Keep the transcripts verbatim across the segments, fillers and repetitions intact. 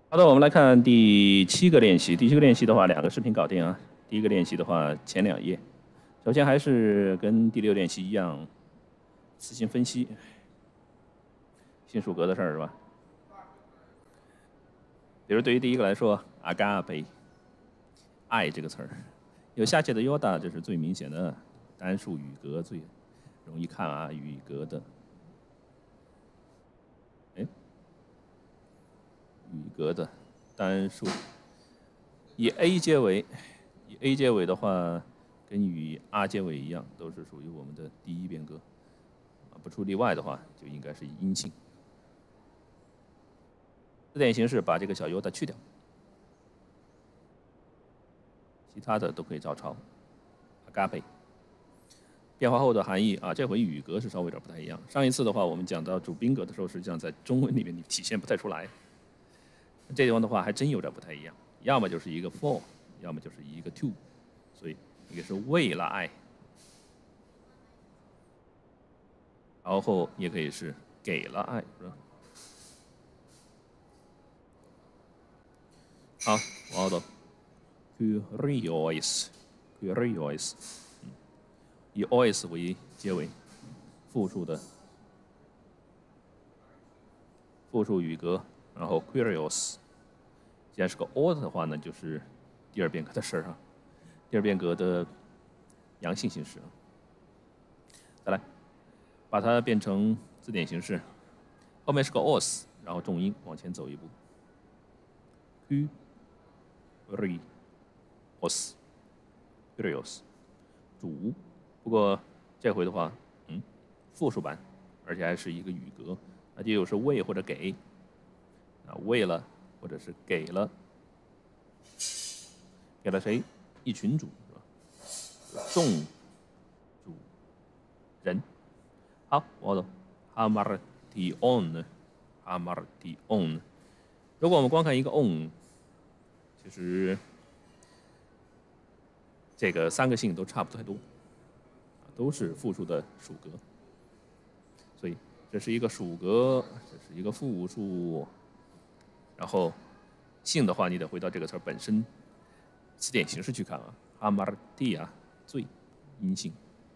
好的，我们来看第七个练习。第七个练习的话，两个视频搞定啊。第一个练习的话，前两页，首先还是跟第六练习一样，词性分析，新属格的事儿是吧？比如对于第一个来说 ，agape， 爱这个词儿，有下切的 yoda， 这是最明显的单数语格，最容易看啊，语格的。哎，语格的单数，以 a 结尾，以 a 结尾的话，跟与 r 结尾一样，都是属于我们的第一变格。啊，不出例外的话，就应该是阴性。字典形式把这个小 yoda 去掉，其他的都可以照抄。agape 变化后的含义啊，这回语格是稍微有点不太一样。上一次的话，我们讲到主宾格的时候，实际上在中文里面你体现不太出来。这地方的话还真有点不太一样，要么就是一个 for， 要么就是一个 to， 所以一个是为了爱，然后也可以是给了爱，是吧？好，往后走 ，curious，curious， 以 os 为结尾，复数的复数语格，然后 curious， 既然是个 os 的话呢，就是第二变格的事儿啊，第二变格的阳性形式。再来，把它变成字典形式，后面是个 os， 然后重音往前走一步 ，curious， curious， 主，不过这回的话，嗯，复数版，而且还是一个语格，那就有是为或者给，啊，为了或者是给了，给了谁？一群主是吧？众主人。好，我走 ，hamartion，hamartion。如果我们光看一个 on， 其实这个三个性都差不太多，都是复数的属格，所以这是一个属格，这是一个复数，然后性的话，你得回到这个词本身词典形式去看啊。hamartia 最阴性，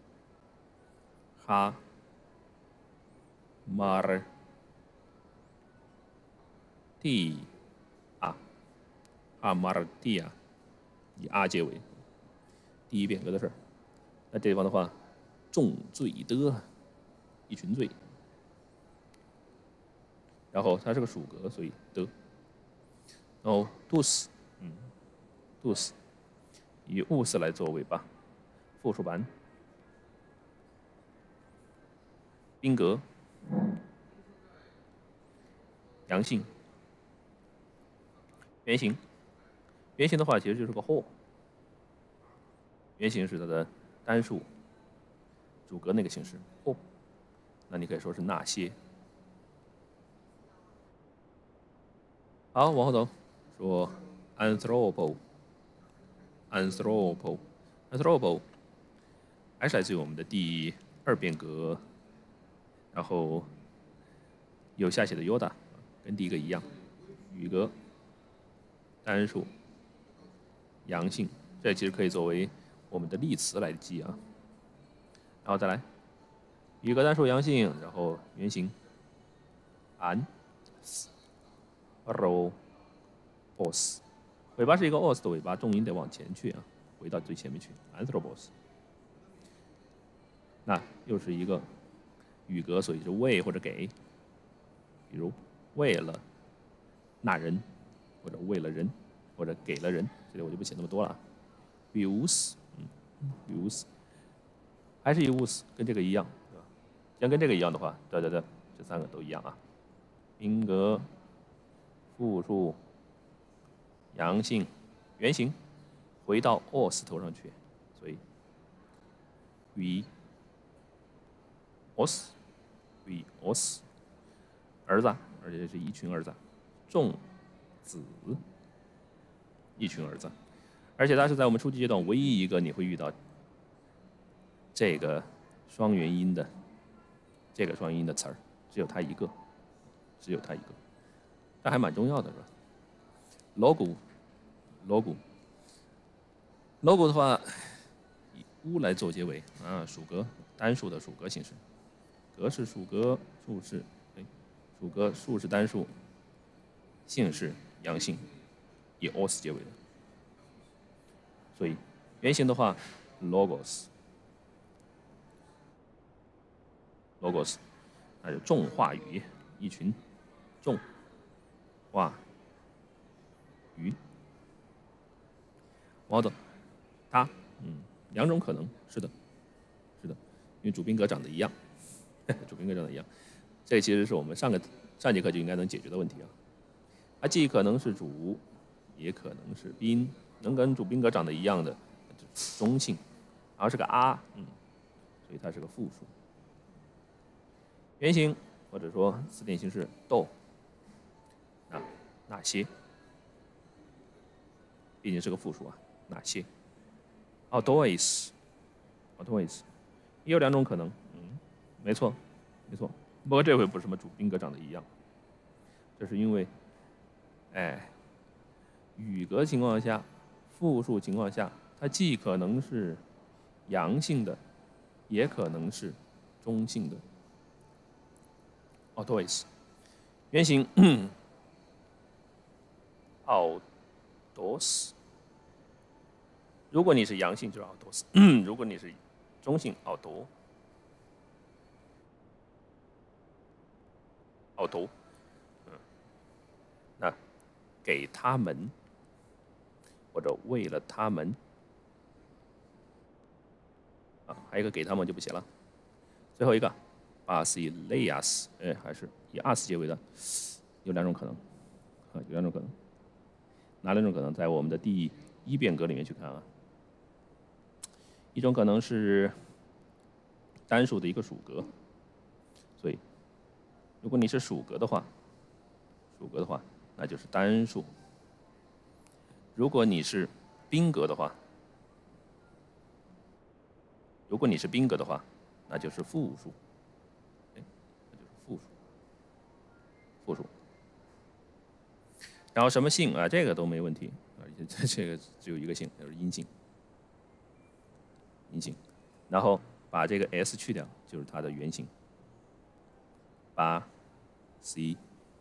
哈 mar t 啊 hamartia 以 r 结尾，第一变格的事儿。那这地方的话，重罪的一群罪，然后它是个属格，所以的。然后 dus， 嗯 dus 以 us 来做尾巴，复数版，宾格，阳性，原形，原形的话其实就是个 whole， 原形是它的单数主格那个形式 whole， 那你可以说是那些。好，往后走，说 anthropo，anthropo，anthropo， 还是来自于我们的第二变格，然后有下写的 yoda， 跟第一个一样，语格，单数，阳性，这其实可以作为我们的例词来记啊。然后再来，语格单数阳性，然后原形 an ro os， 尾巴是一个 os 的尾巴，重音得往前去啊，回到最前面去 anthropos。那又是一个语格，所以是为或者给，比如为了那人，或者为了人，或者给了人，这里我就不写那么多了。use， 嗯 use， 还是 use， 跟这个一样，对吧？既然跟这个一样的话，对对对，这三个都一样啊。宾格、复数、阳性、原形，回到 os 头上去，所以 we os we os 儿子，而且是一群儿子，众子一群儿子，而且它是在我们初级阶段唯一一个你会遇到这个双元音的这个双元音的词儿，只有它一个，只有它一个，但还蛮重要的，是吧？ logo，logo，logo 的话以 u 来做结尾啊，属格单数的属格形式，格是属格，数是哎，属格数是单数，姓是阳性，以 os 结尾的。所以原型的话 logos，logos， 那就众话语，一群众话语。model， 它，嗯，两种可能，是的，是的，因为主宾格长得一样，主宾格长得一样，这其实是我们上个上节课就应该能解决的问题啊。它既可能是主，也可能是宾，能跟主宾格长得一样的，就是中性，然后是个 r， 嗯，所以它是个复数。原型或者说词典形式都，那哪些？毕竟是个复数啊。哪些 ？always，always， 也有两种可能，嗯，没错，没错。不过这回不是什么主宾格长得一样，这是因为，哎，语格情况下，复数情况下，它既可能是阳性的，也可能是中性的。always， 原型 ，aldos。如果你是阳性就是 aldos， 如果你是中性 aldo， aldo， 嗯，那给他们或者为了他们啊，还有一个给他们就不写了。最后一个 basileas， 哎，还是以 as 结尾的，有两种可能啊，有两种可能，哪两种可能？在我们的第一变格里面去看啊。一种可能是单数的一个属格，所以如果你是属格的话，属格的话那就是单数；如果你是宾格的话，如果你是宾格的话，那就是复数，哎，那就是复数，复数。然后什么性啊，这个都没问题啊，这这个只有一个性，就是阴性。阴性，然后把这个 s 去掉，就是它的原型。把 c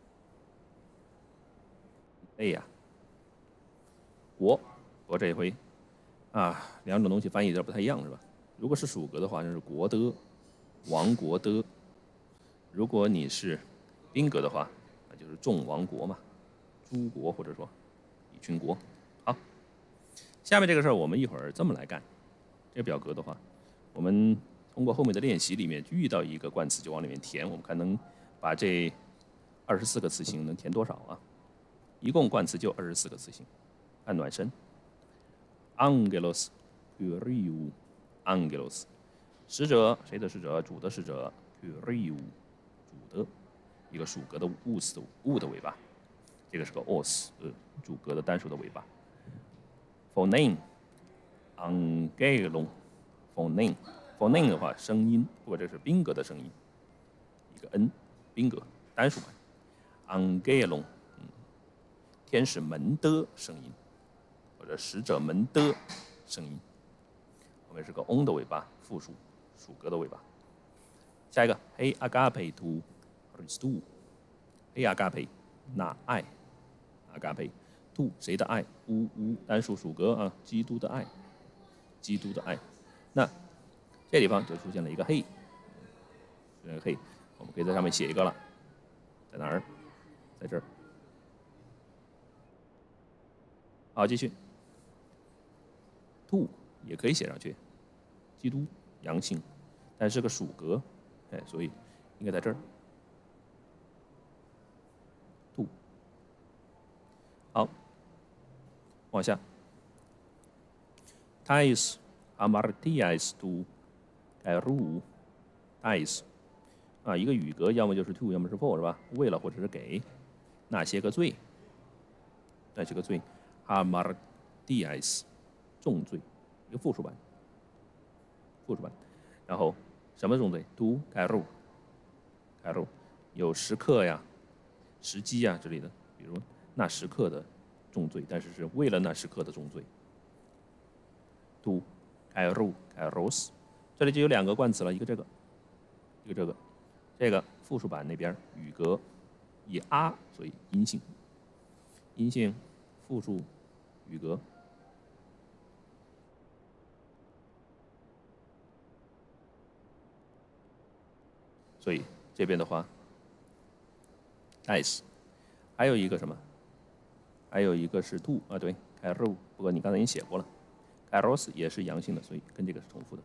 a 呀，国国这一回啊，两种东西翻译有点不太一样，是吧？如果是属格的话，就是国的，王国的；如果你是宾格的话，那就是众王国嘛，诸国或者说一群国。好，下面这个事儿我们一会儿这么来干。这个表格的话，我们通过后面的练习里面遇到一个冠词就往里面填，我们看能把这二十四个词形能填多少啊？一共冠词就二十四个词形，按暖身。Angelos curiu angelos， 使者谁的使者？主的使者 curiu， 主的一个属格的物词物的尾巴，这个是个 os， 呃，主格的单数的尾巴。Phoneme。Angelon， phoneme， phoneme 的话声音，不过这是宾格的声音，一个 n， 宾格单数版。Angelon， 嗯，天使们的声音，或者使者们的声音。后面是个 on 的尾巴，复数，属格的尾巴。下一个 ，Hey agape to Christou，Hey agape， 那爱 ，agape to 谁的爱？乌乌单数属格啊，基督的爱。基督的爱，那这地方就出现了一个 hey， 出现了 hey， 我们可以在上面写一个了，在哪儿？在这儿。好，继续。to 也可以写上去，基督阳性，但是个属格，哎，所以应该在这儿。to， 好，往下。Thais amartias tu Kairu Thais 啊，一个语格要么就是 to， 要么是 for， 是吧？为了或者是给那些个罪，那些个罪 amartias 重罪，一个复数版，复数版。然后什么重罪 ？tu Kairu Kairu 有时刻呀、时机呀之类的，比如那时刻的重罪，但是是为了那时刻的重罪。tu kairu kairos， 这里就有两个冠词了，一个这个，一个这个，这个复数版那边语格以啊，所以阴性，阴性复数语格。所以这边的话 ，nice， 还有一个什么？还有一个是 do 啊，对 ，kairu， 不过你刚才已经写过了 ，kairos 也是阳性的，所以跟这个是重复的。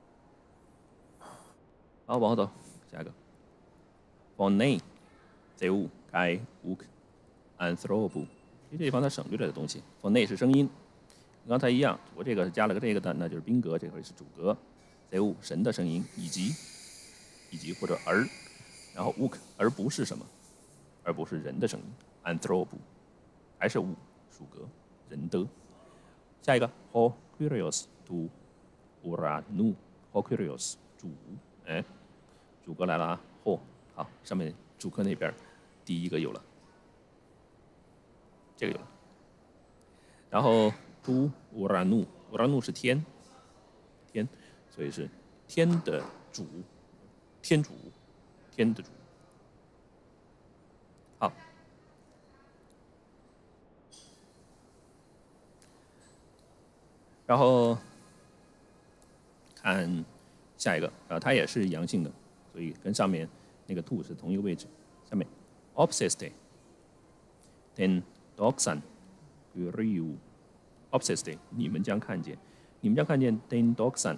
好，往后走，下一个 ，phone zeu kai uk anthropo， 这地方它省略了的东西 ，phone 是声音，跟刚才一样，我这个加了个这个的，那就是宾格，这回是主格 ，zeu 神的声音，以及。以及或者而，然后 uk 而不是什么，而不是人的声音 ，anthrop 还是 u 属格人的。下一个 ho curious to uranu ho curious 主，哎，主格来了啊 ho 好，上面主客那边第一个有了，这个有了，然后 to uranu uranu 是天，天，所以是天的主。天主，天的主。好，然后看下一个，啊，它也是阳性的，所以跟上面那个 to 是同一个位置。下面 obsessed ten doxan uriu obsessed 你们将看见，你们将看见 ten doxan。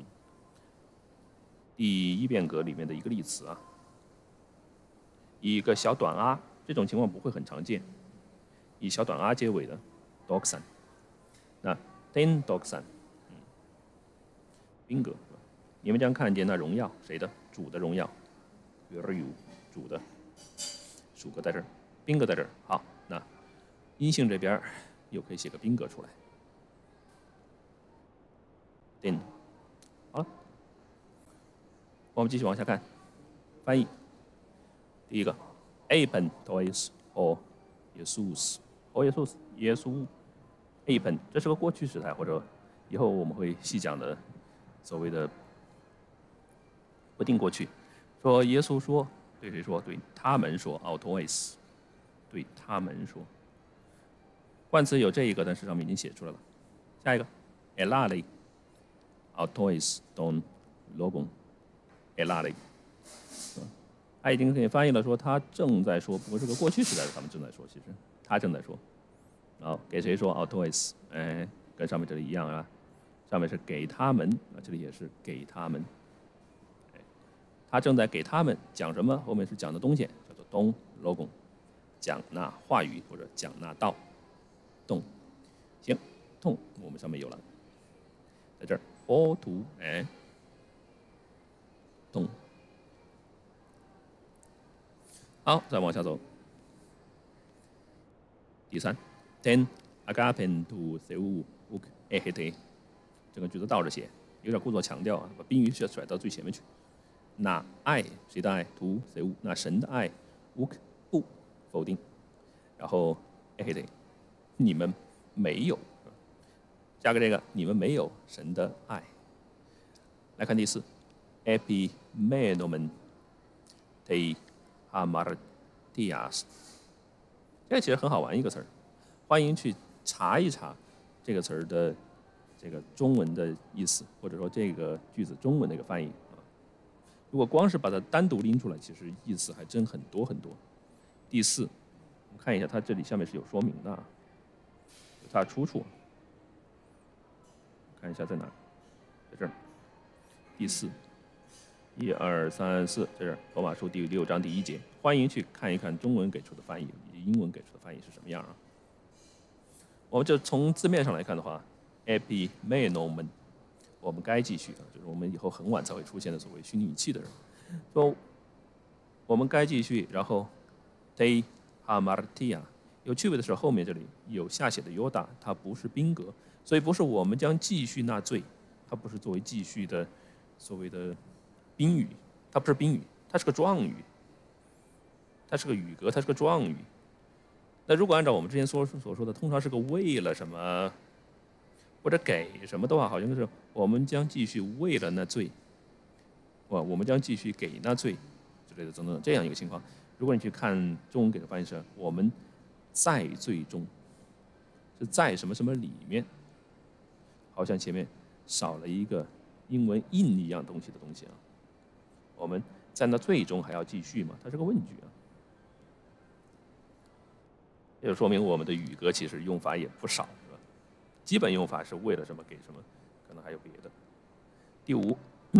第一变格里面的一个例词啊，以一个小短啊，这种情况不会很常见，以小短啊结尾的 doxan， 那 ten doxan， 嗯，宾格，你们将看见那荣耀谁的？主的荣耀 ，uriu 主的，属格在这儿，宾格在这儿。好，那阴性这边又可以写个宾格出来 ，ten， 好了。我们继续往下看，翻译。第一个 ，apen tois or Jesus or Jesus 耶稣 ，apen 这是个过去时态，或者以后我们会细讲的所谓的不定过去。说耶稣说对谁说？对他们说 ，autois 对他们说。冠词有这一个，但是上面已经写出来了。下一个 ，elali autois don logon。给拉了一个，他已经可以翻译了，说他正在说，不过是个过去时代的，他们正在说，其实他正在说，然后给谁说 ？autois， 哎，跟上面这里一样啊，上面是给他们，啊，这里也是给他们，哎，他正在给他们讲什么？后面是讲的东西，叫做 don logon， 讲那话语或者讲那道，动，行，动，我们上面有了，在这儿 ，o 图，哎。动，好，再往下走。第三 ，ten agapen to seu uk ehete， 这个句子倒着写，有点故作强调啊，把宾语甩甩到最前面去。那爱谁的爱 to seu， 那神的爱 uk 不否定，然后 ehete， 你们没有，加个这个，你们没有神的爱。来看第四。Epimenomen te hamartias， 这个其实很好玩一个词儿，欢迎去查一查这个词儿的这个中文的意思，或者说这个句子中文的一个翻译啊。如果光是把它单独拎出来，其实意思还真很多很多。第四，我们看一下，它这里下面是有说明的，有它的出处，看一下在哪儿，在这儿，第四。一二三四，这是罗马书第六章第一节。欢迎去看一看中文给出的翻译以及英文给出的翻译是什么样啊？我们就从字面上来看的话 ，epimenomen， 我们该继续啊，就是我们以后很晚才会出现的所谓虚拟语气的人，说我们该继续，然后 te hamartia， 有趣味的是后面这里有下写的 yoda， 它不是宾格，所以不是我们将继续纳罪，它不是作为继续的所谓的。宾语，它不是宾语，它是个状语，它是个语格，它是个状语。 那如果按照我们之前所所说的，通常是个为了什么或者给什么的话，好像就是我们将继续为了那罪，哇，我们将继续给那罪之类的等等这样一个情况。如果你去看中文给的翻译是我们在罪中，是在什么什么里面，好像前面少了一个英文 in 一样东西的东西啊。我们在那罪中还要继续吗？它是个问句啊。这就说明我们的语格其实用法也不少，是吧？基本用法是为了什么给什么，可能还有别的。第五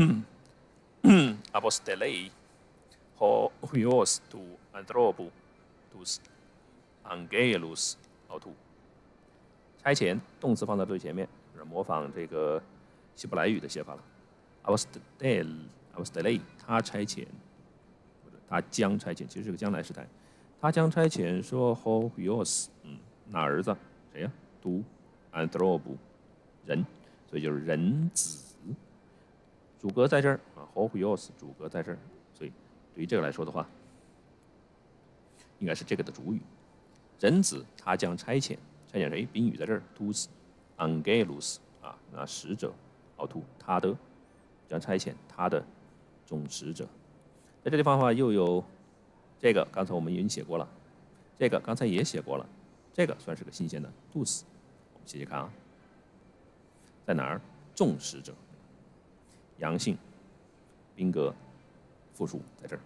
，apostellei ho huios tu anthropo tus angelus autu。差遣动词放在最前面，是模仿这个希伯来语的写法了。apostell apostellei 他差遣，或者他将差遣，其实是个将来时态。他将差遣说 ho huios， 嗯，那儿子谁呀？读 anthropo 人，所以就是人子。主格在这儿啊 ho huios 主格在这儿，所以对于这个来说的话，应该是这个的主语。人子他将差遣，差遣谁？宾语在这儿 tus angelus 啊，那使者 autu 他的将差遣他的众使者。在这地方的话，又有这个，刚才我们已经写过了，这个刚才也写过了，这个算是个新鲜的 tus。我们写写看啊，在哪儿？众使者，阳性，宾格，复数在这儿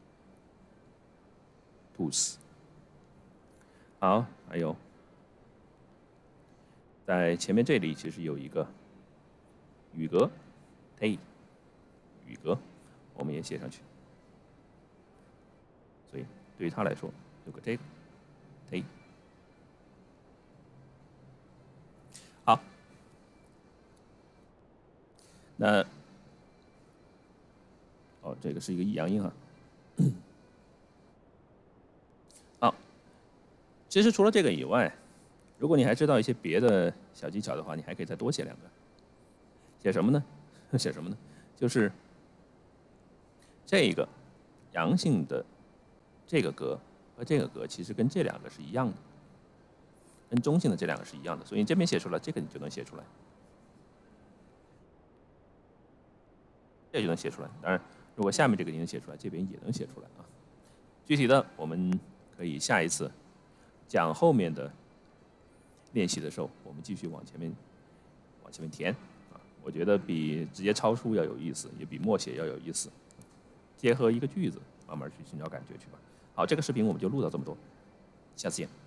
tus。好，还有在前面这里其实有一个语格 te 语格，我们也写上去。所以对于他来说，有个这个 te。好，那哦，这个是一个抑扬音啊。好，其实除了这个以外，如果你还知道一些别的小技巧的话，你还可以再多写两个。写什么呢？写什么呢？就是这个阳性的这个格和这个格，其实跟这两个是一样的，跟中性的这两个是一样的，所以你这边写出来，这个你就能写出来，这就能写出来。当然，如果下面这个你能写出来，这边也能写出来啊。具体的，我们可以下一次讲后面的练习的时候，我们继续往前面往前面填啊。我觉得比直接抄书要有意思，也比默写要有意思。结合一个句子，慢慢去寻找感觉去吧。好，这个视频我们就录到这么多，下次见。